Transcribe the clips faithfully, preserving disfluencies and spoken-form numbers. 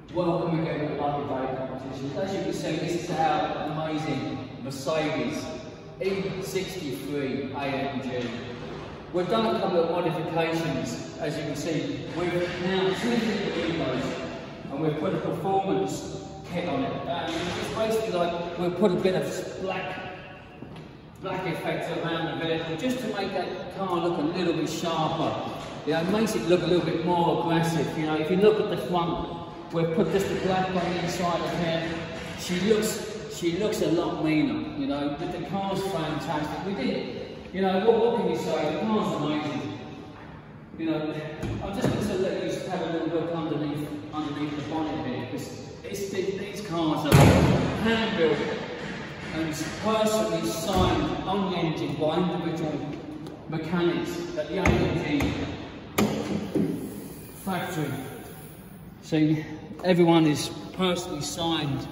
Welcome again to the Lucky Day competition. As you can see, this is our amazing Mercedes E sixty-three A M G. We've done a couple of modifications, as you can see. We've now tinted the windows and we've put a performance kit on it. And it's basically like we've put a bit of black black effect around the vehicle just to make that car look a little bit sharper. You know, it makes it look a little bit more aggressive. You know, if you look at the front, we've put just the black on the inside of here. She looks, she looks a lot meaner. You know, but the car's fantastic. We did, you know, what, what can you say? The car's amazing. You know, I'm just going to let you have a little look underneath, underneath the bonnet here, because it's, these cars are hand built and personally signed on the engine by individual mechanics at the A M G factory. See, everyone is personally signed.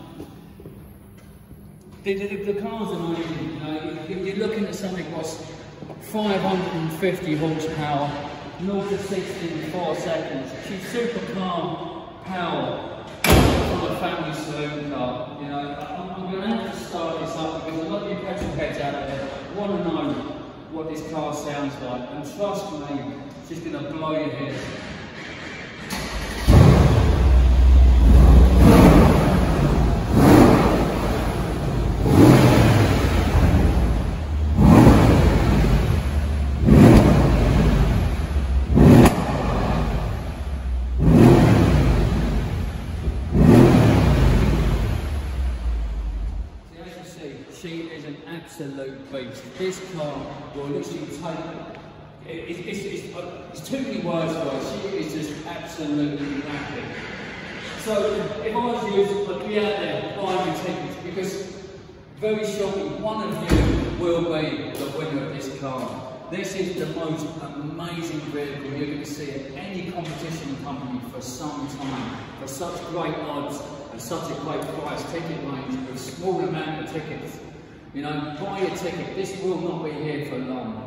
The, the, the cars are amazing, you know, you're looking at something that's five hundred fifty horsepower, zero to sixty in four seconds. She's super calm power from a family saloon car. You know, I'm, I'm going to have to start this up because a lot of you petrol heads out there want to know what this car sounds like, and trust me, it's just going to blow your head. She is an absolute beast. This car will literally take it. It, it, it's, it's, uh, it's too many words for her. She is just absolutely epic. So if I was you, I'd be out there buying your tickets, because very shortly one of you will be the winner of this car. This is the most amazing vehicle you're going to see at any competition company for some time. For such great odds and such a great price ticket range with a small amount of tickets. You know, buy a ticket. This will not be here for long.